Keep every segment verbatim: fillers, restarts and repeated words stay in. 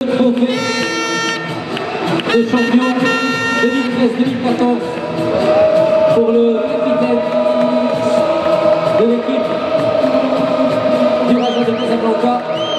trophée de champion deux mille treize deux mille quatorze pour le capitaine de l'équipe du Raja de Casablanca.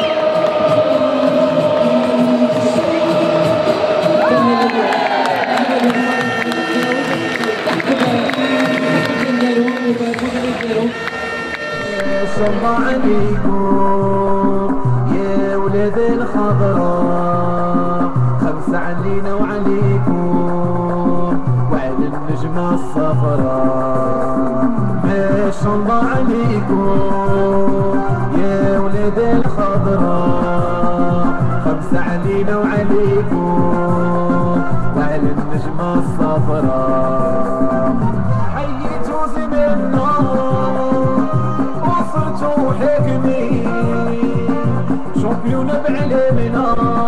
صلى عليكم يا ولاد الخضراء خمسة علينا وعليكم وعلى النجمة الصفراء ما شاء الله عليكم يا ولاد الخضراء خمسة علينا وعليكم وعلى النجمة الصفراء حييتوا زماننا شامبيون بعلمنا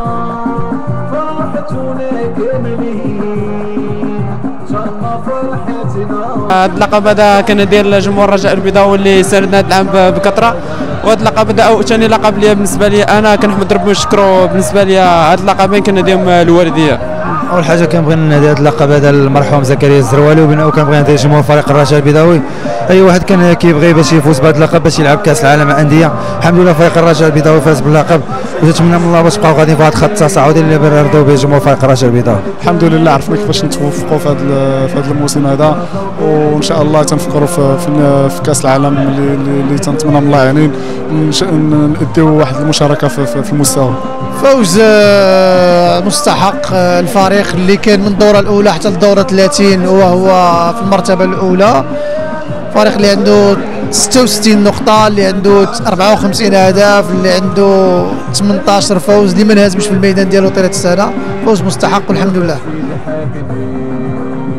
فرحتونا كاملين شرنا فرحتنا. هذا اللقب هذا كان ديال جمهور الرجاء البيضاوي اللي ساندنا هذا العام بكثره، وهذا اللقب هذا او ثاني لقب لي بالنسبه لي انا كنحمد ربي ونشكرو. بالنسبه لي هذا اللقبين كنديهم الوالديه. اول حاجه كنبغي نهدي هذا اللقب هذا للمرحوم زكريا الزروالي، وكنبغي نهدي جمهور فريق الرجاء البيضاوي. اي واحد كان كيبغي باش يفوز بهذا اللقب باش يلعب كاس العالم انديه، الحمد لله فريق الرجاء البيضاوي فاز باللقب، وتتمنى من الله باش بقاو غاديين في هذا الخط التصاعدي اللي بنرضوا به جمهور فريق الرجاء البيضاوي. الحمد لله عرفنا كيفاش نتوفقوا في هذا في هذا الموسم هذا، وان شاء الله تنفكروا في في, في كاس العالم اللي اللي تنتمنى من الله يعني نديو واحد المشاركه في, في المستوى. فوز مستحق الفريق اللي كان من الدوره الاولى حتى الدوره ثلاثين وهو في المرتبه الاولى، فريق اللي عنده ستة وستين نقطه، اللي عنده أربعة وخمسين هدف، اللي عنده ثمانية عشر فوز، اللي ما انهزمش في الميدان ديالو طيله السنه. فوز مستحق والحمد لله.